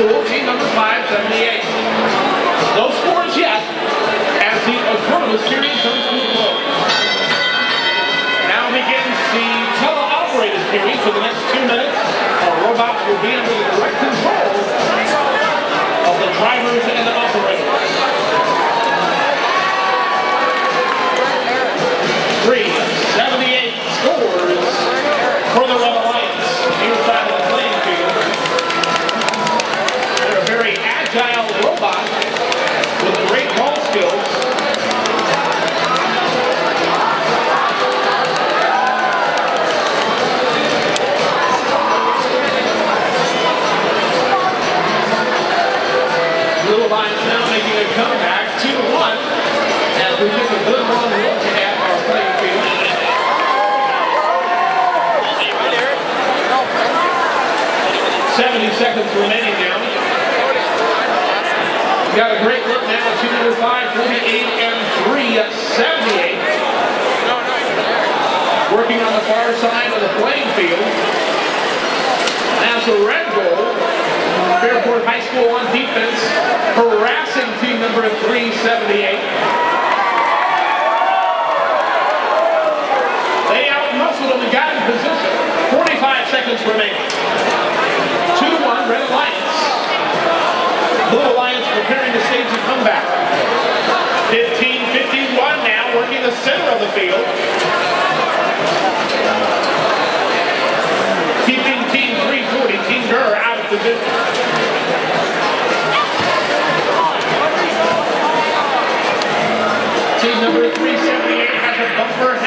School, team number 578. No scores yet as the autonomous period comes to a close. Now begins the teleoperated period for the next 2 minutes. Our robots will be under the direct control of the drivers and the operators. 378 scores for the Red Alliance. Near side of the playing field. They're a very agile robot with great ball skills. Little Lions now making a comeback, 2-1, as we take a good long look at our playing field. 70 seconds remaining now. We've got a great look now at team number 5, 48 and 378. Working on the far side of the playing field. As the red goal, Fairport High School on defense, harassing team number 378. They out-muscled them and got in position. 45 seconds remaining. 2-1 Red Alliance. Blue Alliance preparing to stage a comeback. 15-51 now, working the center of the field. Keeping team 340, Team Gurr, out of position. Team number 378 has a bumper